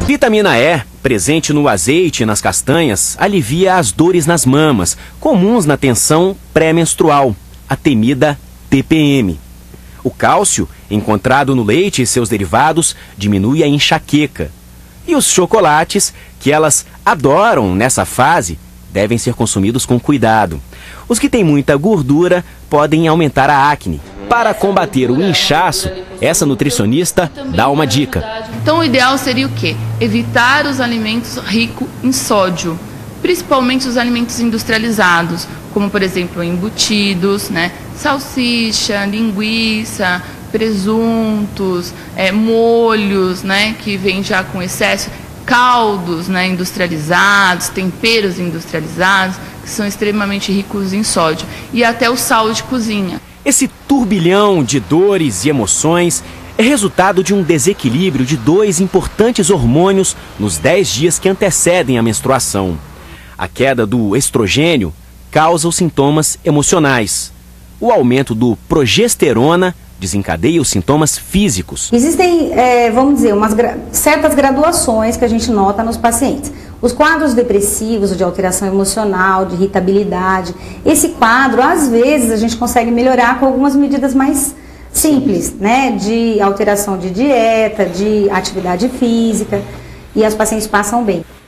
Vitamina E, presente no azeite e nas castanhas, alivia as dores nas mamas, comuns na tensão pré-menstrual, a temida TPM. O cálcio, encontrado no leite e seus derivados, diminui a enxaqueca. E os chocolates, que elas adoram nessa fase, devem ser consumidos com cuidado. Os que têm muita gordura podem aumentar a acne. Para combater o inchaço, essa nutricionista dá uma dica. Então o ideal seria o quê? Evitar os alimentos ricos em sódio, principalmente os alimentos industrializados, como por exemplo embutidos, salsicha, linguiça, presuntos, molhos, que vêm já com excesso, caldos, industrializados, temperos industrializados, que são extremamente ricos em sódio, e até o sal de cozinha. Esse turbilhão de dores e emoções é resultado de um desequilíbrio de 2 importantes hormônios nos 10 dias que antecedem a menstruação. A queda do estrogênio causa os sintomas emocionais. O aumento do progesterona desencadeia os sintomas físicos. Existem, vamos dizer, certas graduações que a gente nota nos pacientes. Os quadros depressivos, de alteração emocional, de irritabilidade, esse quadro, às vezes, a gente consegue melhorar com algumas medidas mais simples, de alteração de dieta, de atividade física, e as pacientes passam bem.